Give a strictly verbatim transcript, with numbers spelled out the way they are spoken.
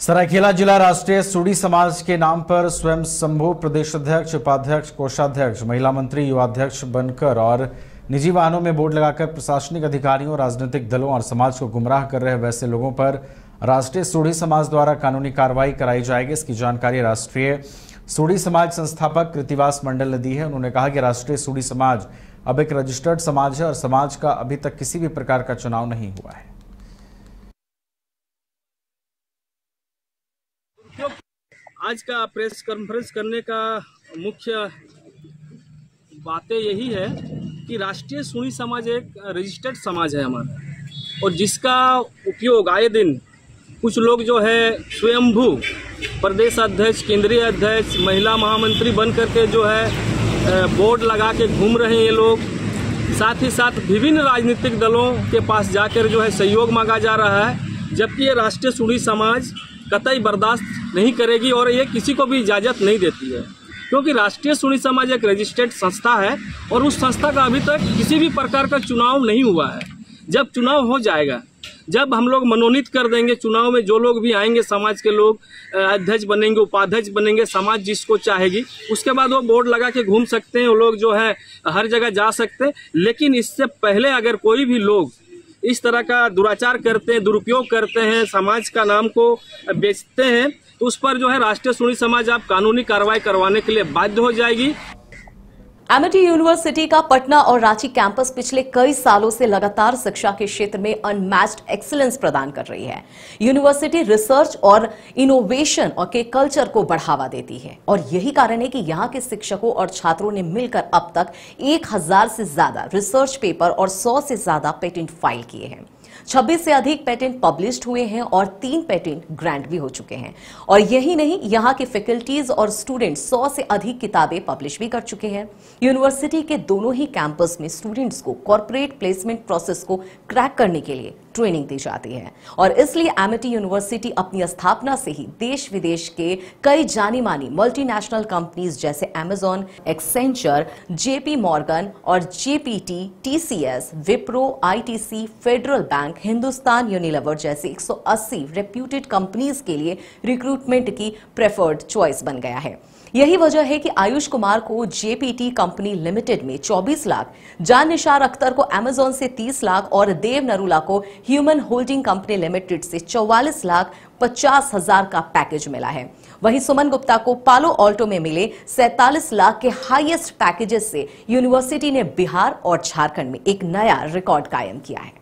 सरायकेला जिला राष्ट्रीय सूडी समाज के नाम पर स्वयं शंभू प्रदेश अध्यक्ष, उपाध्यक्ष, कोषाध्यक्ष, महिला मंत्री, युवाध्यक्ष बनकर और निजी वाहनों में बोर्ड लगाकर प्रशासनिक अधिकारियों, राजनीतिक दलों और समाज को गुमराह कर रहे वैसे लोगों पर राष्ट्रीय सूडी समाज द्वारा कानूनी कार्रवाई कराई जाएगी। इसकी जानकारी राष्ट्रीय सूडी समाज संस्थापक कृतिवास मंडल ने दी है। उन्होंने कहा कि राष्ट्रीय सूडी समाज अब एक रजिस्टर्ड समाज है और समाज का अभी तक किसी भी प्रकार का चुनाव नहीं हुआ है। आज का प्रेस कॉन्फ्रेंस करने का मुख्य बातें यही है कि राष्ट्रीय सूडी समाज एक रजिस्टर्ड समाज है हमारा, और जिसका उपयोग आए दिन कुछ लोग जो है स्वयंभू प्रदेश अध्यक्ष, केंद्रीय अध्यक्ष, महिला महामंत्री बन करके जो है बोर्ड लगा के घूम रहे हैं ये लोग। साथ ही साथ विभिन्न राजनीतिक दलों के पास जाकर जो है सहयोग मांगा जा रहा है, जबकि ये राष्ट्रीय सूडी समाज कतई बर्दाश्त नहीं करेगी और ये किसी को भी इजाज़त नहीं देती है, क्योंकि राष्ट्रीय सूडी समाज एक रजिस्टर्ड संस्था है और उस संस्था का अभी तक किसी भी प्रकार का चुनाव नहीं हुआ है। जब चुनाव हो जाएगा, जब हम लोग मनोनीत कर देंगे, चुनाव में जो लोग भी आएंगे समाज के लोग अध्यक्ष बनेंगे, उपाध्यक्ष बनेंगे, समाज जिसको चाहेगी, उसके बाद वो बोर्ड लगा के घूम सकते हैं, वो लोग जो है हर जगह जा सकते हैं। लेकिन इससे पहले अगर कोई भी लोग इस तरह का दुराचार करते हैं, दुरुपयोग करते हैं, समाज का नाम को बेचते हैं, तो उस पर जो है राष्ट्रीय सूडी समाज आप कानूनी कार्रवाई करवाने के लिए बाध्य हो जाएगी। एमिटी यूनिवर्सिटी का पटना और रांची कैंपस पिछले कई सालों से लगातार शिक्षा के क्षेत्र में अनमैच्ड एक्सीलेंस प्रदान कर रही है। यूनिवर्सिटी रिसर्च और इनोवेशन और के कल्चर को बढ़ावा देती है और यही कारण है कि यहाँ के शिक्षकों और छात्रों ने मिलकर अब तक एक हजार से ज्यादा रिसर्च पेपर और सौ से ज्यादा पेटेंट फाइल किए हैं। छब्बीस से अधिक पेटेंट पब्लिश्ड हुए हैं और तीन पेटेंट ग्रांट भी हो चुके हैं। और यही नहीं, यहाँ के फैकल्टीज और स्टूडेंट सौ से अधिक किताबें पब्लिश भी कर चुके हैं। यूनिवर्सिटी के दोनों ही कैंपस में स्टूडेंट्स को कॉर्पोरेट प्लेसमेंट प्रोसेस को क्रैक करने के लिए ट्रेनिंग दी जाती है और इसलिए एमिटी यूनिवर्सिटी अपनी स्थापना से ही देश विदेश के कई जानी मानी मल्टीनेशनल कंपनीज जैसे अमेजॉन, एक्सेंचर, जेपी मॉर्गन और JPT, TCS, Wipro, ITC, Federal Bank, Hindustan Unilever जैसे एक सौ अस्सी रेप्यूटेड कंपनीज के लिए रिक्रूटमेंट की प्रेफर्ड चॉइस बन गया है। यही वजह है कि आयुष कुमार को जेपीटी कंपनी लिमिटेड में चौबीस लाख, जान निसार अख्तर को अमेजॉन से तीस लाख और देव नरूला को ह्यूमन होल्डिंग कंपनी लिमिटेड से चौवालीस लाख पचास हजार का पैकेज मिला है। वहीं सुमन गुप्ता को पालो ऑल्टो में मिले सैंतालीस लाख के हाईएस्ट पैकेजेस से यूनिवर्सिटी ने बिहार और झारखंड में एक नया रिकॉर्ड कायम किया है।